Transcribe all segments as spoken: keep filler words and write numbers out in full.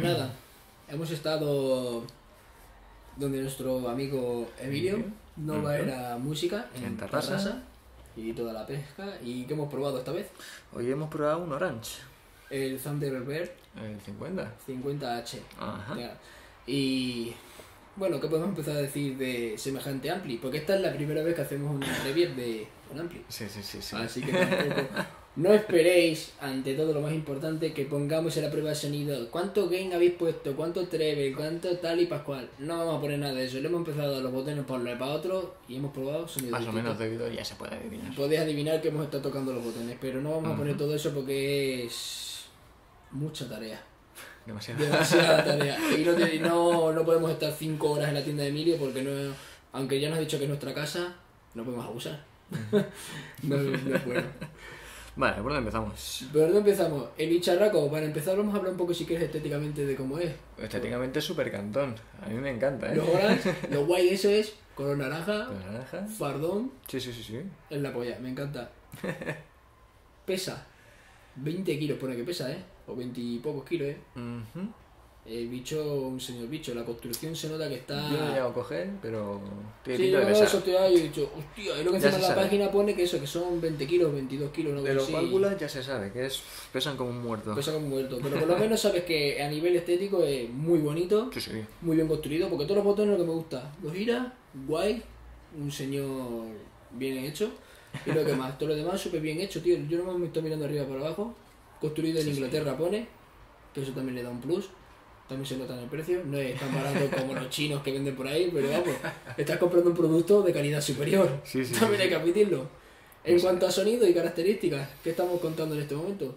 nada, hemos estado donde nuestro amigo Emilio nos va a ir a música en, En Tarrasa. Tarrasa y toda la pesca. ¿Y qué hemos probado esta vez? Hoy hemos probado un Orange, El Thunderbird el cincuenta. cincuenta H. Ajá. Ya. Y bueno, ¿qué podemos empezar a decir de semejante ampli? Porque esta es la primera vez que hacemos una review de un ampli. Sí, sí, sí, sí. Así que tampoco. No esperéis, ante todo lo más importante, que pongamos en la prueba de sonido cuánto gain habéis puesto, cuánto treble, cuánto tal y pascual. No vamos a poner nada de eso. Le hemos empezado a dar los botones por un lado y para otro y hemos probado sonido Más o distinto. menos debido ya se puede adivinar. Podéis adivinar que hemos estado tocando los botones, pero no vamos a Ujú. poner todo eso porque es mucha tarea. Demasiado. Demasiada tarea. Y no, te- no, no podemos estar cinco horas en la tienda de Emilio porque no, aunque ya nos ha dicho que es nuestra casa, no podemos abusar. no, no es bueno. Vale, ¿por dónde empezamos? ¿Pero dónde empezamos? El bicharraco, para empezar vamos a hablar un poco si quieres estéticamente de cómo es. Estéticamente es súper cantón. A mí me encanta, ¿eh? Los orange, lo guay de eso es color naranja, ¿Con naranja? fardón, Sí, sí, sí, sí. en la polla, me encanta. Pesa veinte kilos, pone que pesa, ¿eh? O veinte y pocos kilos, ¿eh? Ujú. El bicho, un señor bicho, la construcción se nota que está... Yo no he llegado a coger, pero tiene Sí, pinta yo de no pesar. eso te da y he dicho, hostia, y lo que Ya encima en se la sabe. página pone que eso, que son veinte kilos, veintidós kilos, no De los sí, válvulas ya se sabe, que es pesan como un muerto. pesa como muerto. Pero por lo menos sabes que a nivel estético es muy bonito, Sí, sí. muy bien construido, porque todos los botones lo que me gusta, los gira, guay, un señor bien hecho, y lo que más, todo lo demás súper bien hecho, tío. Yo no me estoy mirando arriba para abajo, construido en Sí, sí. Inglaterra pone, que eso también le da un plus. También se nota en el precio, no es tan barato como los chinos que venden por ahí, pero vamos, estás comprando un producto de calidad superior. Sí, sí, También sí, hay que admitirlo. En Sí. cuanto a sonido y características, ¿qué estamos contando en este momento?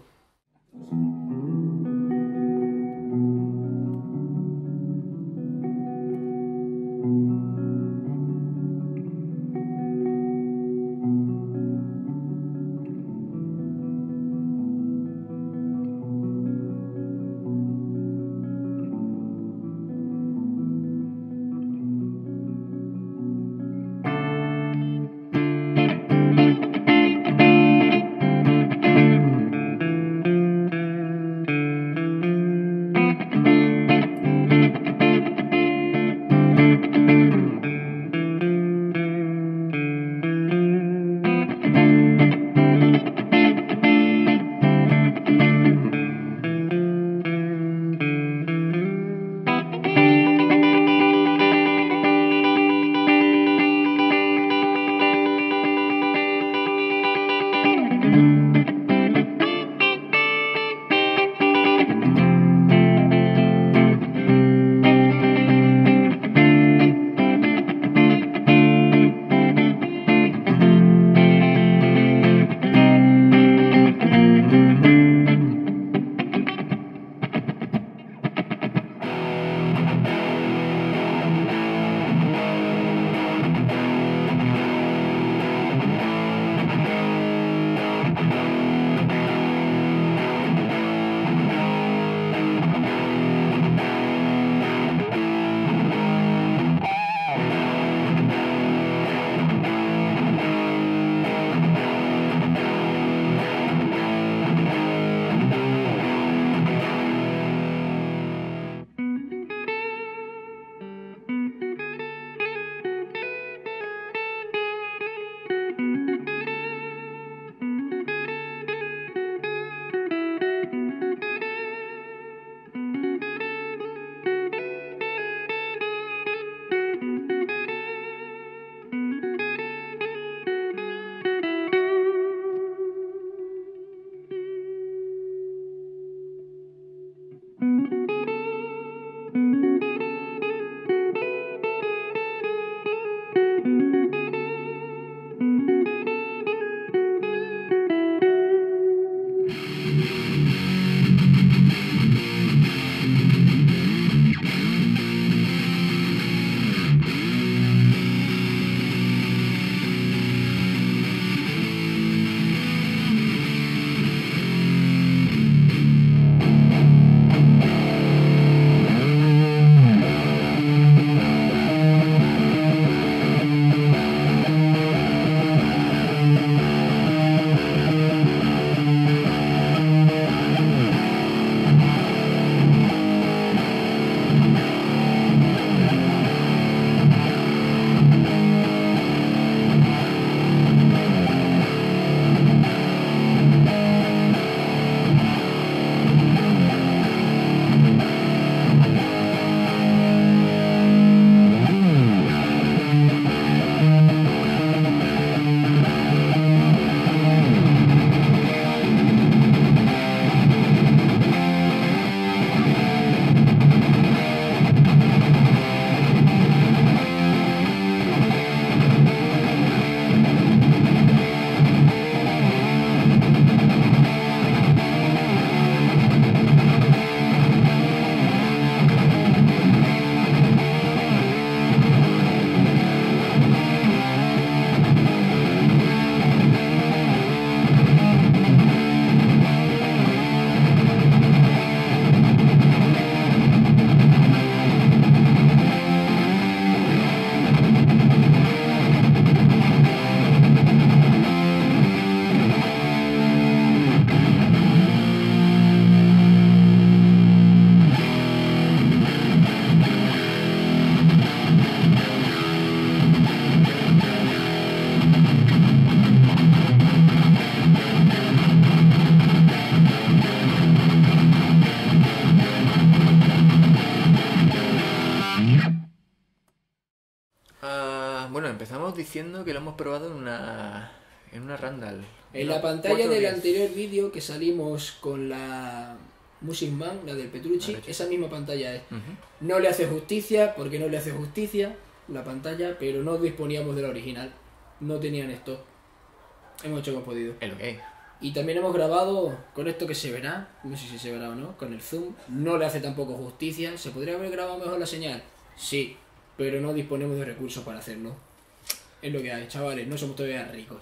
diciendo que lo hemos probado en una en una Randall. En Unos la pantalla cuatro del diez. anterior vídeo que salimos con la Music Man, la del Petrucci, Vale, sí. esa misma pantalla es. Ujú. No le hace justicia, porque no le hace justicia la pantalla, pero no disponíamos de la original. No tenían stock. Hemos hecho lo que hemos podido. Es lo que hay. Y también hemos grabado con esto que se verá, no sé si se verá o no, con el zoom. No le hace tampoco justicia. ¿Se podría haber grabado mejor la señal? Sí, pero no disponemos de recursos para hacerlo. Es lo que hay, chavales, no somos todavía ricos.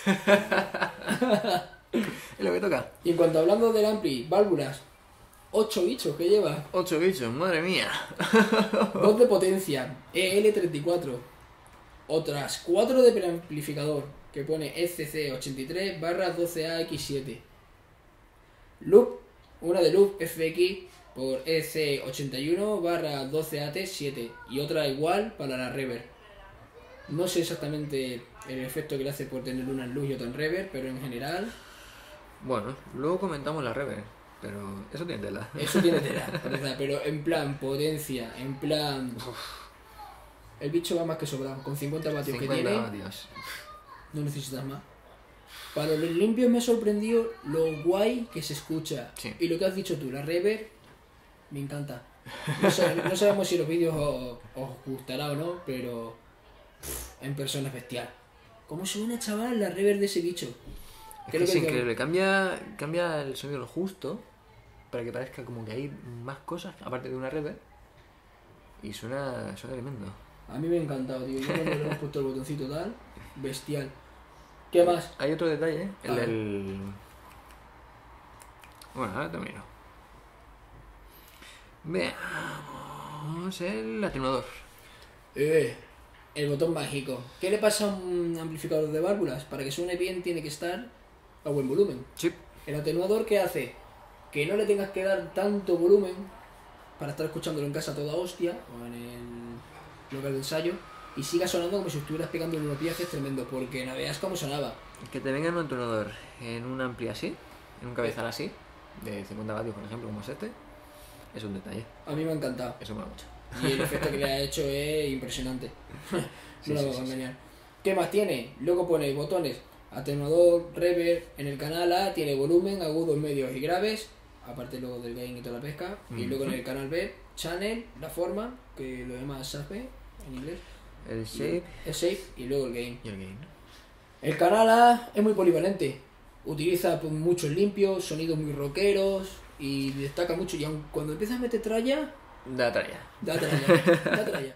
Es lo que toca. Y en cuanto hablando del ampli, válvulas, ocho bichos que lleva. Ocho bichos, madre mía. Voz de potencia, E L treinta y cuatro. Otras cuatro de preamplificador, que pone E C C ochenta y tres barra doce A X siete. Loop, una de loop F X por E C ochenta y uno barra doce A T siete. Y otra igual para la reverb. No sé exactamente el efecto que le hace por tener una en luz y otra en reverb, pero en general Bueno, luego comentamos la reverb, pero eso tiene tela. eso tiene tela, para empezar, pero en plan potencia, en plan... El bicho va más que sobrado, con cincuenta vatios que cincuenta tiene, vatios. no necesitas más. Para los limpios me ha sorprendido lo guay que se escucha. Sí. Y lo que has dicho tú, la reverb, me encanta. No, sé- no sabemos si los vídeos os, os gustará o no, pero pff, en persona es bestial. ¿Cómo suena, chaval, la reverb de ese bicho? Es Creo que es que- increíble, cambia, cambia el sonido lo justo para que parezca como que hay más cosas aparte de una reverb y suena, suena tremendo. A mí me ha encantado, tío. Yo cuando le hemos puesto el botoncito tal, bestial. ¿Qué más? Hay otro detalle, el A ver. del... Bueno, ahora te miro. Veamos el atenuador. Eh, el botón mágico. ¿Qué le pasa a un amplificador de válvulas? Para que suene bien tiene que estar a buen volumen. Sí. El atenuador, ¿qué hace? Que no le tengas que dar tanto volumen para estar escuchándolo en casa a toda hostia o en el local de ensayo y siga sonando como si estuvieras pegando unos viajes tremendos, porque no veas cómo sonaba. Que te venga un atenuador en un ampli así, en un cabezal así, de cincuenta vatios por ejemplo, como es este, es un detalle. A mí me ha encantado. Eso mola mucho. Y el efecto que le ha hecho es impresionante. Sí, No sí, lo voy a sí, sí. engañar. ¿Qué más tiene? Luego pone botones, atenuador, reverb, en el canal A tiene volumen, agudos, medios y graves, aparte luego del gain y toda la pesca. Y luego en el canal B, channel, la forma, que lo llama shape en inglés, El shape el shape y luego el gain. y el gain. El canal A es muy polivalente. Utiliza pues, muchos limpios, sonidos muy rockeros y destaca mucho. Y aun cuando empiezas a meter tralla, Da talla. da tralla, da tralla.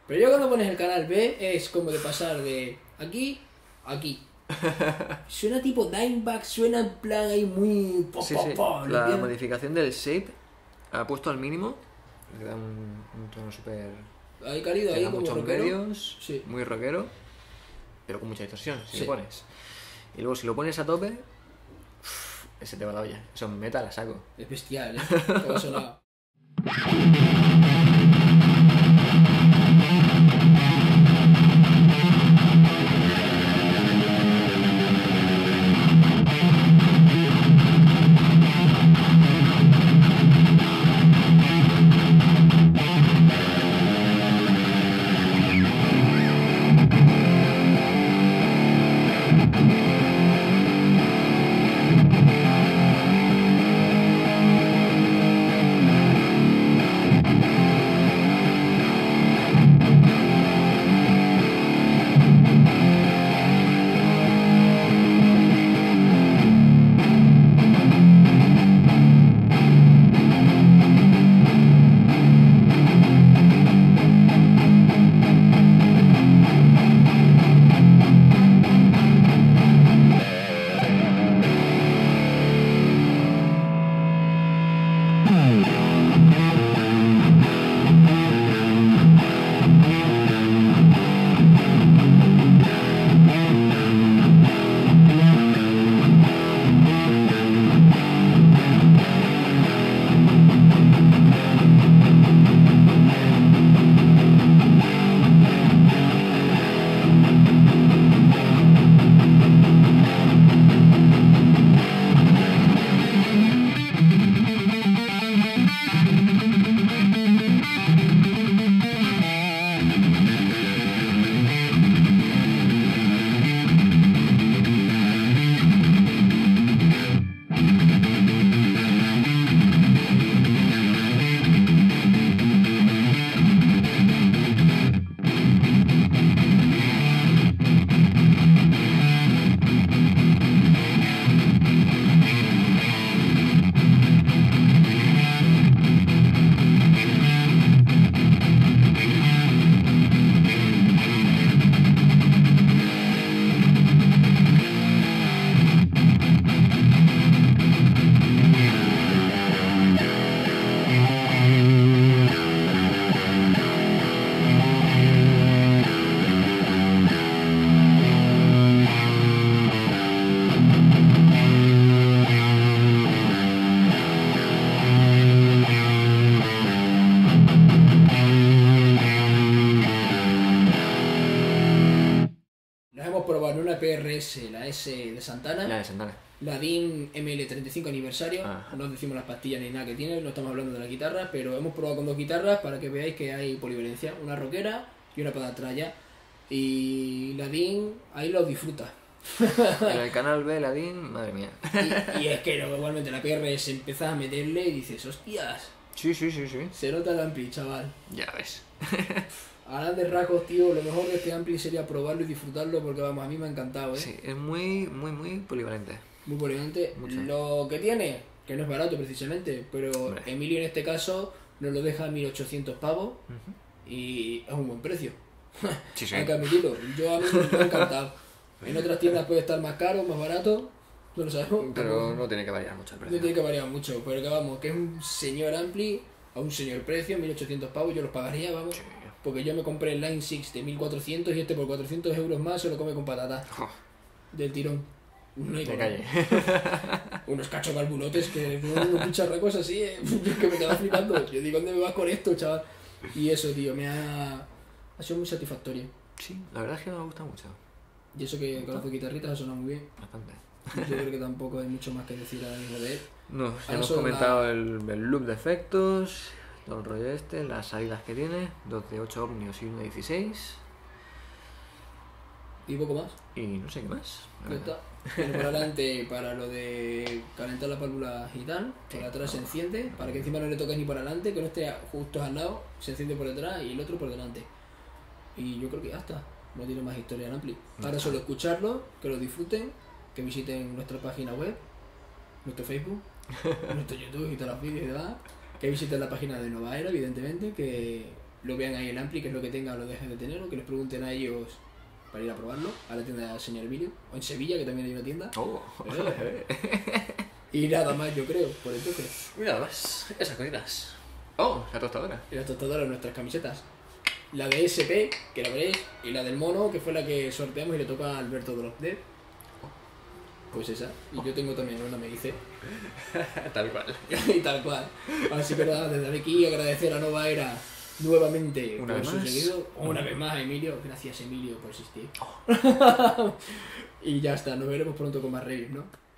Pero yo cuando pones el canal B es como de pasar de aquí a aquí. Suena tipo Dimebag, suena en plan ahí muy... Po, Sí, po, sí. po, La bien. modificación del shape ha puesto al mínimo, le da un, un tono súper... Ahí cálido, Le ahí da como muchos rockero. medios, Sí. muy rockero, pero con mucha distorsión, si Sí. lo pones. Y luego si lo pones a tope, uff, ese te va la olla. Eso es metal a saco. Es bestial, ¿eh? Como ha sonado. P R S, la S de Santana, La de Santana. la D I M M L treinta y cinco aniversario. Ajá. No decimos las pastillas ni nada que tiene, no estamos hablando de la guitarra, pero hemos probado con dos guitarras para que veáis que hay polivalencia, una rockera y una para tralla. Y la D I M ahí lo disfruta. En el canal B, la D I M, madre mía. Y, y es que no, igualmente la P R S empiezas a meterle y dices, hostias, Sí, sí, sí, sí. se nota el ampli, chaval. Ya ves. A grandes rasgos, tío, lo mejor de este ampli sería probarlo y disfrutarlo porque, vamos, a mí me ha encantado, ¿eh? Sí, es muy, muy, muy polivalente. Muy polivalente. Mucho. Lo que tiene, que no es barato precisamente, pero Hombre. Emilio en este caso nos lo deja a mil ochocientos pavos Ujú. y es un buen precio. Sí, sí. Hay que admitirlo. Yo a mí me ha encantado. En otras tiendas puede estar más caro, más barato, no lo sabemos. Pero no tiene que variar mucho el No precio. tiene que variar mucho, pero que vamos, que es un señor ampli a un señor precio, mil ochocientos pavos, yo los pagaría, vamos. Sí. Porque yo me compré el Line six de mil cuatrocientos y este por cuatrocientos euros más se lo come con patata Jo, del tirón. No hay de color. calle. Unos cachos balbulotes que unos bicharracos así, eh, que me quedaba flipando. Yo digo, ¿dónde me vas con esto, chaval? Y eso, tío, me ha, ha sido muy satisfactorio. Sí, la verdad es que me gusta mucho. Y eso que con las guitarritas ha sonado muy bien. Bastante. Yo creo que tampoco hay mucho más que decir ahora mismo de él. No, ya Ahora hemos solo comentado la- el, el loop de efectos, todo el rollo este, las salidas que tiene, dos de ocho ohmios y uno de dieciséis. Y poco más. Y no sé qué más. la Ya verdad. está. Tiene por adelante para lo de calentar las válvulas y tal. Por Sí. atrás se enciende, para que encima no le toques ni para adelante, que no esté justo al lado, se enciende por detrás y el otro por delante. Y yo creo que ya está. No tiene más historia en Ampli. Ahora Ya solo escucharlo, que lo disfruten, que visiten nuestra página web, nuestro Facebook, nuestro YouTube y todos los vídeos y demás. Que visiten la página de Novaera, evidentemente, que lo vean ahí en el Ampli, que es lo que tengan o lo dejen de tener, o que les pregunten a ellos para ir a probarlo, a la tienda del señor Emilio, o en Sevilla, que también hay una tienda. Oh. Eh. Y nada más, yo creo, por entonces. Mira, nada más. Esas cositas. Oh, la tostadora. Y las tostadoras, nuestras camisetas. La de S P, que la veréis, y la del mono, que fue la que sorteamos y le toca a Alberto Drop Dead. Pues esa. Y yo tengo también una, me dice. Tal cual. Y tal cual. Así que nada, desde aquí agradecer a Nova Era nuevamente una por vez su más. seguido. Una vez más, Emilio. Gracias, Emilio, por existir. Y ya está, nos veremos pronto con más reviews, ¿no?